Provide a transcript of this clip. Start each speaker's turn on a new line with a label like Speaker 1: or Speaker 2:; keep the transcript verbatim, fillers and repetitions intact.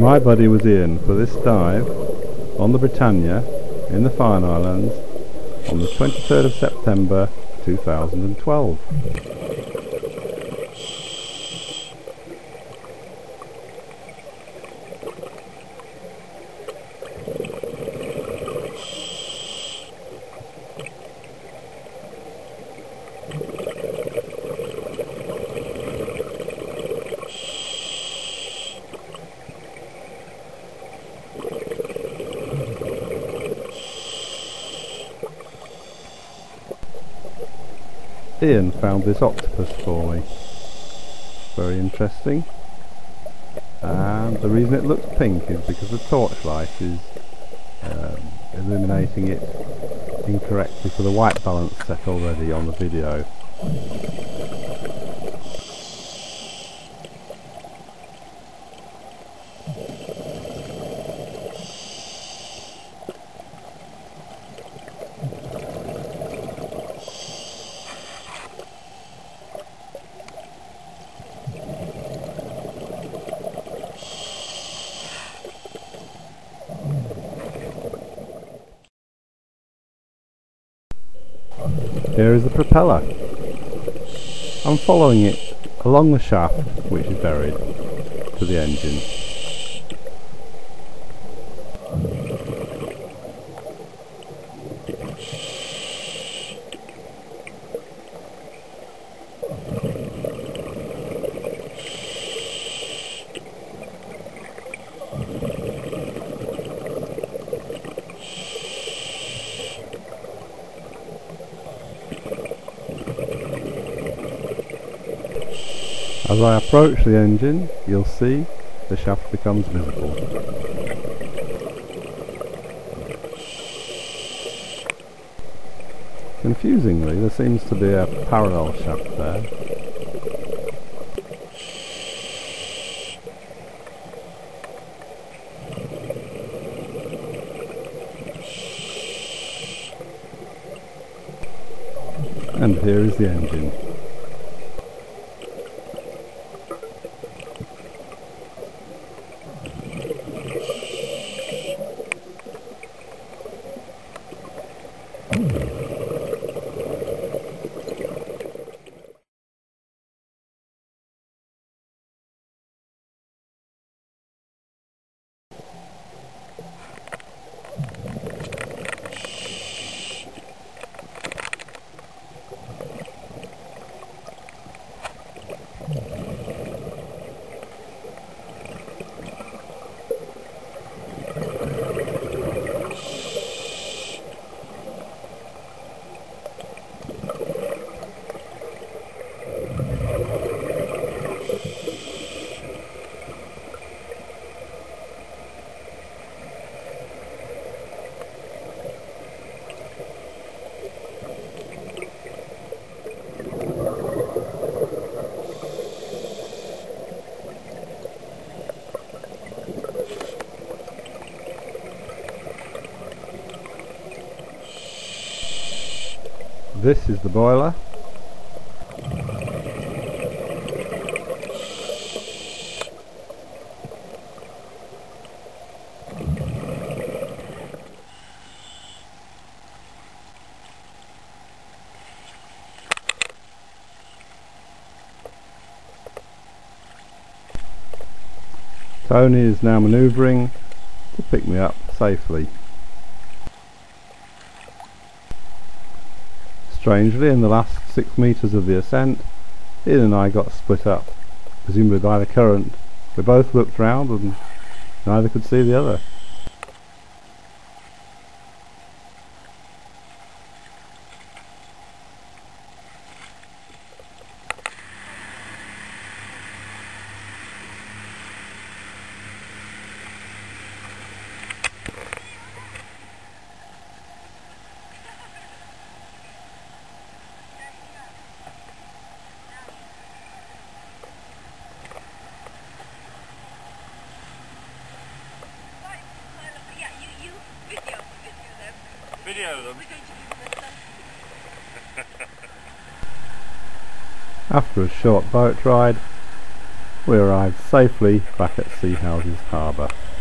Speaker 1: My buddy was Ian for this dive on the Britannia in the Farne Islands on the twenty-third of September two thousand twelve. Ian found this octopus for me. Very interesting. And the reason it looks pink is because the torchlight is um, illuminating it incorrectly for the white balance set already on the video. Here is the propeller. I'm following it along the shaft, which is buried, to the engine. As I approach the engine, you'll see the shaft becomes visible. Confusingly, there seems to be a parallel shaft there. And here is the engine. This is the boiler. Tony is now manoeuvring to pick me up safely. Strangely, in the last six metres of the ascent, Ian and I got split up, presumably by the current. We both looked round and neither could see the other.
Speaker 2: Video them.
Speaker 1: After a short boat ride, we arrived safely back at Sea Houses Harbour.